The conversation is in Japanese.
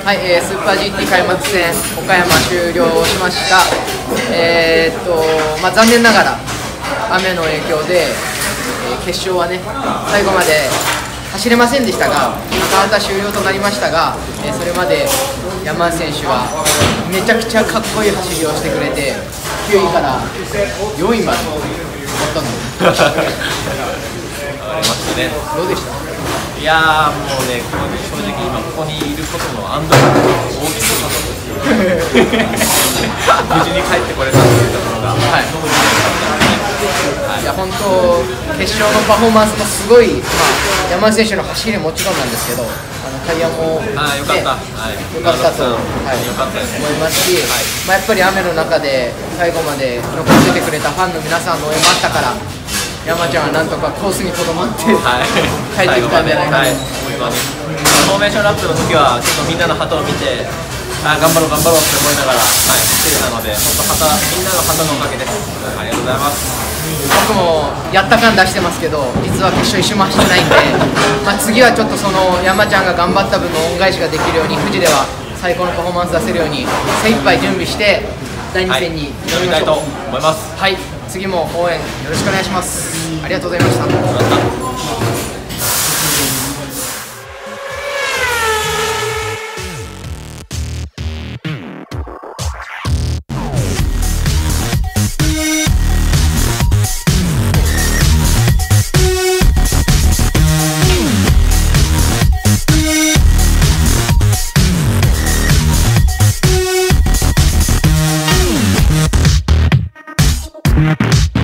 はい、スーパー GT 開幕戦、岡山終了しました。残念ながら雨の影響で、決勝はね、最後まで走れませんでしたが、中畑終了となりましたが、それまで山内選手はめちゃくちゃかっこいい走りをしてくれて、9位から4位まで持ったので、 ありましたね。 どうでした？ いやー、もうね、正直今ここにいることの安堵感が大きすぎます無事に帰ってこれたっていうところが、はい、いや本当、決勝のパフォーマンスもすごい、山内選手の走りももちろんなんですけど、タイヤも、ね、 よかった、 よかったと、思いますし、やっぱり雨の中で最後まで残っててくれたファンの皆さんの応援もあったから、山ちゃんはなんとかコースにとどまって、帰ってきたんじゃないかと思います。 フォーメーションラップの時は結構みんなの旗を見て、頑張ろう頑張ろうって思いながら、走ってたので、本当みんなの旗のおかげです。ありがとうございます。 僕もやった感出してますけど、実は決勝一周も走ってないんで、次はちょっとその山ちゃんが頑張った分の恩返しができるように、富士では最高のパフォーマンス出せるように精一杯準備して第2戦に挑みたいと思います。 はい、次も応援よろしくお願いします。ありがとうございました。 We'll be right back.